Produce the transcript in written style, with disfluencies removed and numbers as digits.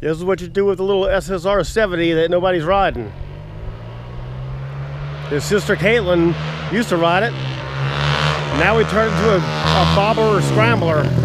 This is what you do with a little SSR 70 that nobody's riding. His sister Caitlin used to ride it. Now we turned it into a bobber or scrambler.